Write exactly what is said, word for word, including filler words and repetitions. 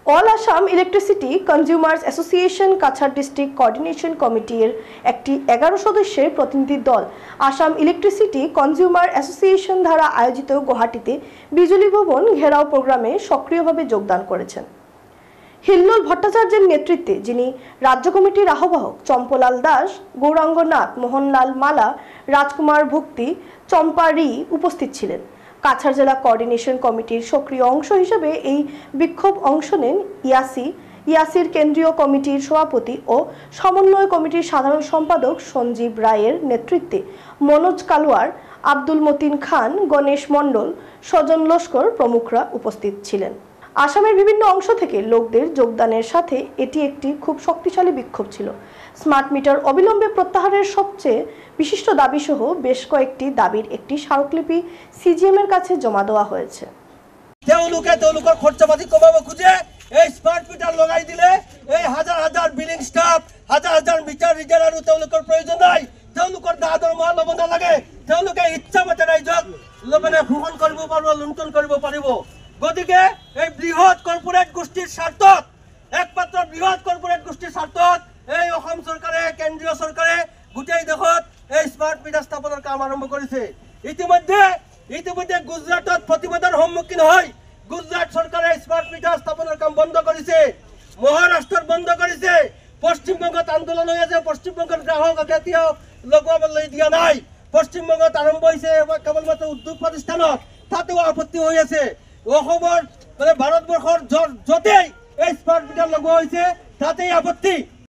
All Assam electricity consumers association Cachar district coordination কমিটির একটি এগারো সদস্যের প্রতিনিধি দল আসাম ইলেকট্রিসিটি কনজিউমার অ্যাসোসিয়েশন দ্বারা আয়োজিত গুয়াহাটিতে বিজুলি ভবন ঘেরাও প্রোগ্রামে সক্রিয়ভাবে যোগদান করেছেন। হিল্লোল ভট্টাচার্যের নেতৃত্বে, যিনি রাজ্য কমিটির আহ্বায়ক চম্পলাল দাস, গৌরাঙ্গ নাথ, মোহনলাল মালা, রাজকুমার ভক্তি, চম্পা রি উপস্থিত ছিলেন। কাছাড় জেলা কোঅর্ডিনেশন কমিটির সক্রিয় অংশ হিসেবে এই বিক্ষোভ অংশ নেন ইয়াসি ইয়াসির কেন্দ্রীয় কমিটির সভাপতি ও সমন্বয় কমিটির সাধারণ সম্পাদক সঞ্জীব রায়ের নেতৃত্বে মনোজ কালওয়ার, আব্দুল মতিন খান, গণেশ মণ্ডল, সজন লস্কর প্রমুখরা উপস্থিত ছিলেন। আসামের বিভিন্ন অংশ থেকে লোকদের যোগদানের সাথে এটি একটি খুব শক্তিশালী বিক্ষোভ ছিল। স্মার্ট মিটার অবিলম্বে প্রত্যাহারের সবচেয়ে বিশিষ্ট দাবি সহ বেশ কয়েকটি দাবির একটি স্মারকলিপি সিজিএম এর কাছে জমা দেওয়া হয়েছে। তেওঁলোকে তেওঁলোকৰ খৰচাপাতি কমাব খুঁজে, এই স্মার্ট মিটার লগাই দিলে এই হাজার হাজার বিলিং স্টাফ, হাজার হাজার মিটার রিডার আৰু তেওঁলোকৰ প্ৰয়োজন নাই। তেওঁলোকৰ দা দৰমহা ল'ব নালাগে, তেওঁলোকে ইচ্ছা মতে ৰাইজক মানে শোষণ কৰিব পাৰিব, লুণ্ঠন কৰিব পাৰিব। গতিকে এই বৃহৎ কৰ্পোৰেট গোষ্ঠীৰ স্বাৰ্থত, একমাত্ৰ বৃহৎ কৰ্পোৰেট গোষ্ঠীৰ স্বাৰ্থত এই অসম চৰকাৰে, কেন্দ্ৰীয় চৰকাৰে গোটেই দেশত এই স্মাৰ্ট মিটাৰ স্থাপনৰ কাম আৰম্ভ কৰিছে। ইতিমধ্যে ইতিমধ্যে গুজৰাটত প্ৰতিবাদৰ সন্মুখীন হয় গুজৰাট চৰকাৰে স্মাৰ্ট মিটাৰ স্থাপনৰ কাম বন্ধ কৰিছে, মহাৰাষ্ট্ৰত বন্ধ কৰিছে, পশ্চিমবংগত আন্দোলন হৈ আছে, পশ্চিমবংগৰ গ্ৰাহক এতিয়াও লগাবলৈ দিয়া নাই। পশ্চিমবংগত আৰম্ভ হৈছে কেৱল মাত্ৰ উদ্যোগ প্ৰতিষ্ঠানত, তাতেও আপত্তি হৈ আছে। অসমৰ মানে ভাৰতবৰ্ষৰ য'তেই এই স্মাৰ্ট মিটাৰ লগোৱা হৈছে তাতেই আপত্তি।